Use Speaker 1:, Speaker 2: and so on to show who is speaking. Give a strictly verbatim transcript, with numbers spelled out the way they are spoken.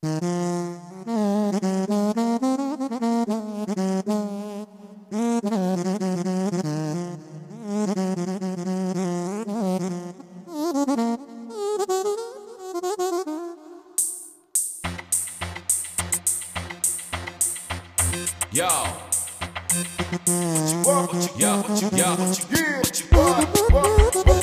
Speaker 1: Yo, what you want, what you, yo, what you, yo, what you, what you want, what, what.